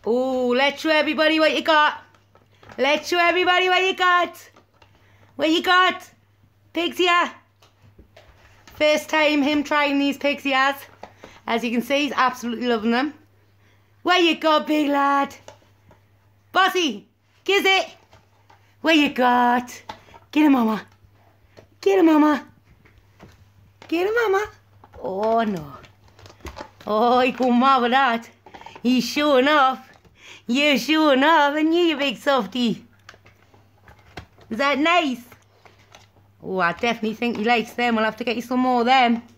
Oh, let's show everybody what you got. Let's show everybody what you got. What you got? Pigs here. First time him trying these pigs he has. As you can see, he's absolutely loving them. What you got, big lad? Bossy, kiss it. What you got? Get him, mama. Get him, mama. Get him, mama. Oh, no. Oh, he come mad with that. He's showing off. You're showing off, and you big softy. Is that nice? Oh, I definitely think he likes them. We'll have to get you some more of them.